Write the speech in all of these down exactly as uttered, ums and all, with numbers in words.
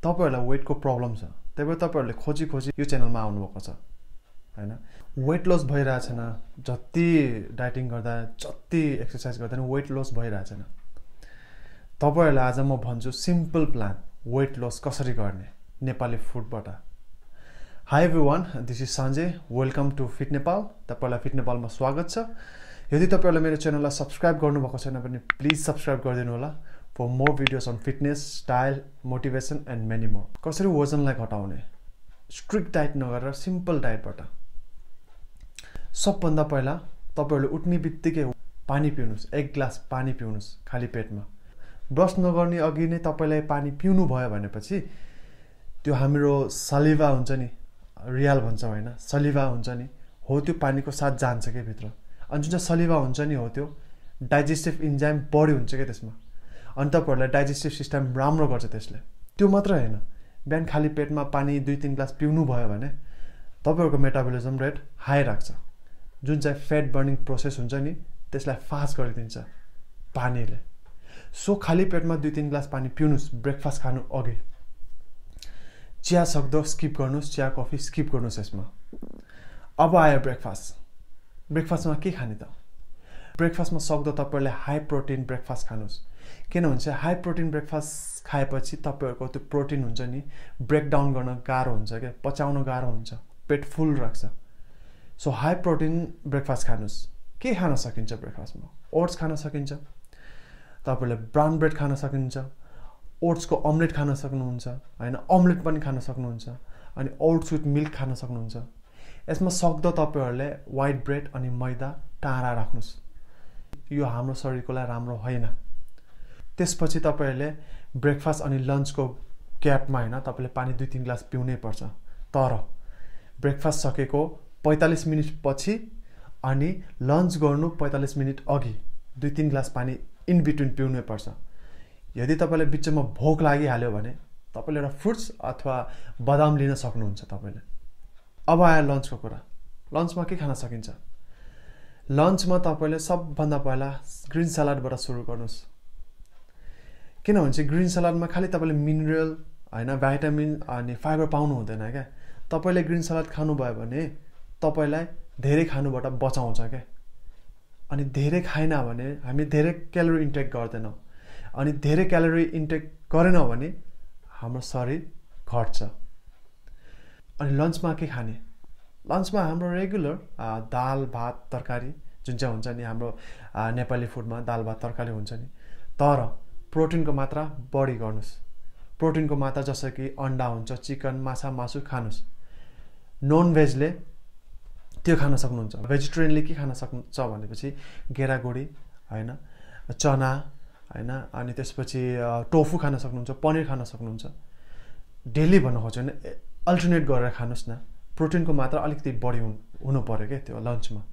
तपाईहरुलाई वेटको प्रब्लम छ त्यही भएर तपाईहरुले खोजी खोजी यो च्यानलमा आउनु भएको छ हैन वेट लस भइरहेछ छैन जति डाइटिङ गर्दा जति एक्सरसाइज गर्दा नि वेट लस भइरहेछ छैन तपाईहरुलाई आज म भन्छु सिम्पल प्लान वेट लस कसरी गर्ने नेपाली फुडबाट hi everyone this is Sanjay welcome to fit Nepal तपाईहरुलाई फिट नेपालमा स्वागत छ यदि तपाईहरुले मेरो च्यानललाई सब्स्क्राइब गर्नुभएको छैन भने प्लिज सब्स्क्राइब गरिदिनु होला for more videos on fitness, style, motivation and many more. कसरी वजनलाई घटाउने स्ट्रिक्ट डाइट नगरेर सिम्पल डाइटबाट सबभन्दा पहिला तपाईहरुले उठ्ने बित्तिकै पानी पिउनुस् एक ग्लास पानी पिउनुस् खाली पेटमा ब्रश नगर्ने अघि नै तपाईलाई पानी पिउनु भयो भनेपछि त्यो हाम्रो सलिभा हुन्छ नि रियल भन्छ हैन सलिभा हुन्छ नि हो त्यो पानीको साथ जान्छ के भित्र अनि जुन चाहिँ सलिभा हुन्छ नि हो त्यो डाइजेस्टिभ इन्जाइम बढी हुन्छ के त्यसमा अनि तपाईहरुलाई डाइजेस्टिभ सिस्टम राम्रो गर्छ त्यसले त्यो मात्र हैन बिहान खाली पेटमा पानी दुई तीन ग्लास पिउनु भयो भने तपाईहरुको मेटाबोलिजम रेट हाई राख्छ जुन चाहिँ फेट बर्निङ प्रोसेस हुन्छ नि त्यसलाई फास्ट गरिदिन्छ पानीले सो खाली पेटमा दुई तीन ग्लास पानी पिउनुस् ब्रेकफास्ट खानु अघि चिया सक्दो स्किप गर्नुस् चिया कफी स्किप गर्नुस् यसमा अब आयो ब्रेकफास्ट ब्रेकफास्टमा के खाने त ब्रेकफास्टमा सक्दो तपाईहरुले हाई प्रोटिन ब्रेकफास्ट खानुस् किन हुन्छ हाई प्रोटिन ब्रेकफास्ट खाएपछि तपाईहरुको त्यो प्रोटिन हुन्छ नि ब्रेक डाउन गर्न गाह्रो हुन्छ के पचाउन गाह्रो हुन्छ पेट फुल राख्छ सो हाई प्रोटिन ब्रेकफास्ट खानुस् के खान सकिन्छ ब्रेकफास्टमा ओट्स खान सकिन्छ तपाईहरुले ब्राउन ब्रेड खान सकिन्छ ओट्सको अमलेट खान सक्नुहुन्छ हैन अमलेट पनि खान सक्नुहुन्छ अनि ओट्स विथ मिल्क खान सक्नुहुन्छ यसमा सक्दो तपाईहरुले व्हाइट ब्रेड अनि मैदा टाढा राख्नुस् यो हाम्रो शरीरको लागि राम्रो हैन त्यसपछि तपाईहरुले ब्रेकफास्ट अनि लन्चको ग्यापमा हैन तपाईले पानी दुई तीन ग्लास पिउनै पर्छ तर ब्रेकफास्ट सकेको पैंतालीस मिनेट पछि अनि लन्च गर्नु पैंतालीस मिनेट अघि दुई तीन ग्लास पानी इन बिट्विन पिउनै पर्छ यदि तपाईले बिचमा भोक लागिहाल्यो भने तपाईले एउटा फ्रुट्स अथवा बदाम लिन सक्नुहुन्छ तपाईले अब आयो लन्चको कुरा लन्चमा के खान सकिन्छ लन्चमा तपाईले सबभन्दा पहिला ग्रीन सलाडबाट सुरु गर्नुस् किन भन्छ ग्रीन सलाडमा खाली तपाईले मिनरल हैन भिटामिन अनि फाइबर पाउनु हुँदैन क्या तपाईले ग्रीन सलाड खानु भयो भने तपाईलाई धेरै खानुबाट बचाउँछ के अनि धेरै खाइन भने हामी धेरै क्यालोरी इन्टेक गर्दैनौं अनि धेरै क्यालोरी इन्टेक गरेनौं भने हाम्रो शरीर घट्छ अनि लन्चमा के खाने लन्चमा हाम्रो रेगुलर दाल भात तरकारी जुन चाहिँ हुन्छ नि हाम्रो नेपाली फुडमा दाल भात तरकारी हुन्छ नि तर प्रोटिनको मात्रा बढी गर्नुस् प्रोटिनको मात्रा जस्तो कि अंडा हुन्छ चिकन माछा मासु खानुस् नन भेजले त्यो खान सक्नुहुन्छ भेजिटेरियनले के खान सक्नुहुन्छ भनेपछि गेडागुडी हैन चना हैन अनि त्यसपछि टोफु खान सक्नुहुन्छ पनिर खान सक्नुहुन्छ डेली भन्नु खोज्यो भने अल्टरनेट गरेर खानुस् न प्रोटिनको मात्रा अलिकति बढी हुनु पर्यो के त्यो लन्चमा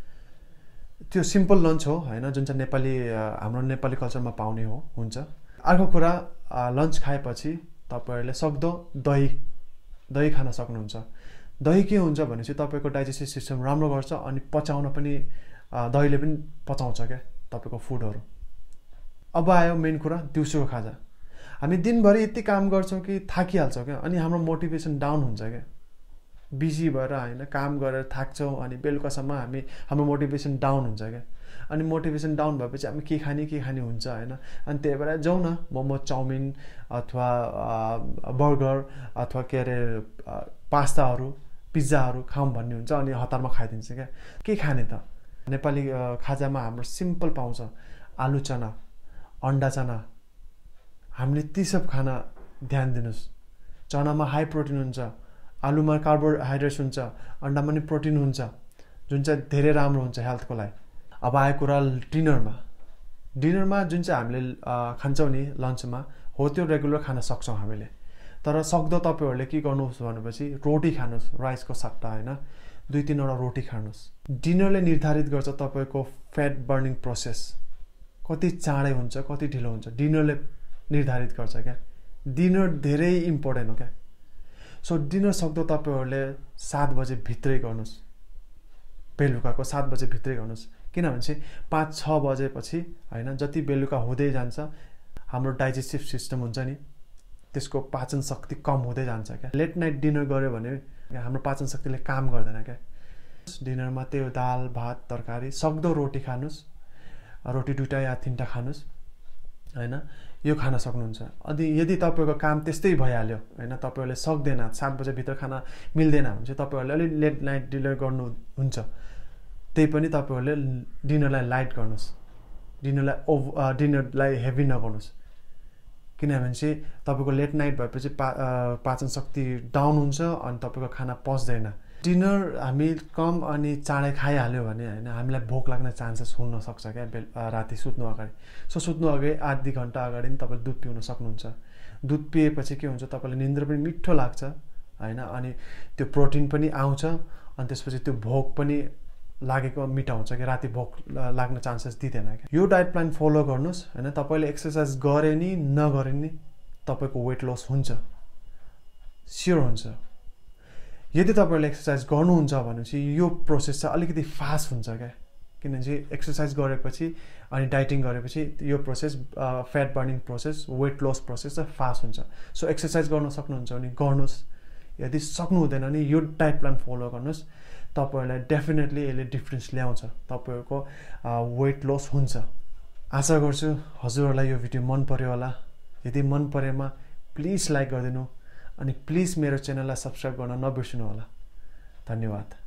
त्यो सिम्पल लन्च हो हैन जुन चाहिँ नेपाली हाम्रो नेपाली कल्चरमा पाउने हो हुन्छ अर्को कुरा लन्च खाएपछि तपाईहरुले सक्दो दही दही खान सक्नुहुन्छ दही के हुन्छ भनेपछि तपाईको डाइजेस्टिभ सिस्टम राम्रो गर्छ अनि पचाउन पनि दहीले पनि पचाउँछ के तपाईको फुडहरु अब आयो मेन कुरा दिउँसोको खाजा हामी दिनभरि यति काम गर्छौं कि थाकिहाल्छौं के अनि हाम्रो मोटिभेसन डाउन हुन्छ के बिजी भएर हैन काम गरेर थाक्छौं अनि बेलुकासम्म हामी हाम्रो मोटिभेसन डाउन हुन्छ के अनि मोटिभेसन डाउन भएपछि हामी के खाने के खाने हुन्छ हैन अनि त्यही भएर जाउँ न मोमो चाउमिन अथवा बर्गर अथवा के रे पास्ताहरु पिज्जाहरु खाऊँ भन्ने हुन्छ अनि हतारमा खाइदिन्छ के के खाने त नेपाली खाजामा हाम्रो सिम्पल पाउँछ आलु चना अंडा चना हामीले ती सब खाना ध्यान दिनुस् चनामा हाई प्रोटिन हुन्छ आलुमा कार्बोहाइड्रेट्स हुन्छ अंडामा पनि प्रोटिन हुन्छ जुन चाहिँ धेरै राम्रो हुन्छ हेल्थको लागि अब आयो कुरा डिनरमा डिनरमा जुन चाहिँ हामीले खान्छौं नि लन्चमा हो त्यो रेगुलर खान सक्छौं हामीले तर सक्दो तपाईहरुले के गर्नुस् भनेपछि रोटी खानुस् राइसको सट्टा हैन दुई तीन वटा रोटी खानुस् डिनरले निर्धारित गर्छ तपाईको फेट बर्निङ प्रोसेस कति चाँडै हुन्छ कति ढिलो हुन्छ डिनरले निर्धारित गर्छ क्या डिनर धेरै इम्पोर्टेन्ट हो क्या सो डिनर सक्दो तपाईहरुले सात बजे भित्रै गर्नुस् बेलुकाको सात बजे भित्रै गर्नुस् किनभने पाँच छ बजेपछि हैन जति बेलुका हुँदै जान्छ हाम्रो डाइजेस्टिभ सिस्टम हुन्छ नि त्यसको पाचन शक्ति कम हुँदै जान्छ क्या। लेट नाइट डिनर गऱ्यो भने हाम्रो पाचन शक्तिले काम गर्दैन क्या। डिनरमा त्यो दाल भात तरकारी सक्दो रोटी खानुस्, रोटी दुईटा या तीनटा खानुस् हैन, यो खान सक्नुहुन्छ। अनि यदि तपाईको काम त्यस्तै भइहाल्यो हैन, तपाईहरुले सक्दैन सात बजे भित्र खाना मिल्दैन भने चाहिँ तपाईहरुले अलि लेट नाइट डिनर गर्नु हुन्छ। त्यही पनि तपाईहरुले डिनरलाई लाइट गर्नुस्, डिनरलाई डिनरलाई हेभी नगर्नुस्, किनभने चाहिँ तपाईको लेट नाइट भएपछि पा, पाचन शक्ति डाउन हुन्छ अनि तपाईको खाना पच्दैन। डिनर हामी कम अनि चाँडै खाइहाल्यो भने हैन हामीलाई भोक लाग्ने चान्सेस हुन सक्छ क्या बेल राति सुत्नु अगाडि। सो सुत्नु अगाडि आधी घण्टा अगाडि नि तपाईले दुध पिउन सक्नुहुन्छ। दुध पिएपछि के हुन्छ तपाईलाई निन्द्रा पनि मिठो लाग्छ हैन, अनि त्यो प्रोटिन पनि आउँछ अनि त्यसपछि त्यो भोक पनि लागेको मिटाउँछ कि राति भोक लाग्ने चान्सेस दिदैन क्या। यो डाइट प्लान फलो गर्नुस् हैन, तपाईले एक्सरसाइज गरे नि नगरे नि तपाईको वेट लस हुन्छ, स्योर हुन्छ। यदि तपाईले एक्सरसाइज गर्नुहुन्छ भनेपछि यो प्रोसेस चाहिँ अलिकति फास्ट हुन्छ क्या, किनभने चाहिँ एक्सरसाइज गरेपछि अनि डाइटिङ गरेपछि यो process fat burning process, weight loss process चाहिँ फास्ट हुन्छ। सो एक्सरसाइज गर्न सक्नुहुन्छ भने गर्नुस्, यदि सक्नु हुँदैन भने यो डाइट प्लान फलो गर्नुस्, तपाईहरुलाई डेफिनेटली यसले डिफरेन्स ल्याउँछ, तपाईहरुको वेट लस हुन्छ। आशा गर्छु हजुरहरुलाई यो भिडियो मन पर्यो होला। यदि मन परेमा प्लिज लाइक गरिदिनु अनि प्लिज मेरो च्यानललाई सब्स्क्राइब गर्न नबिर्सनु होला। धन्यवाद।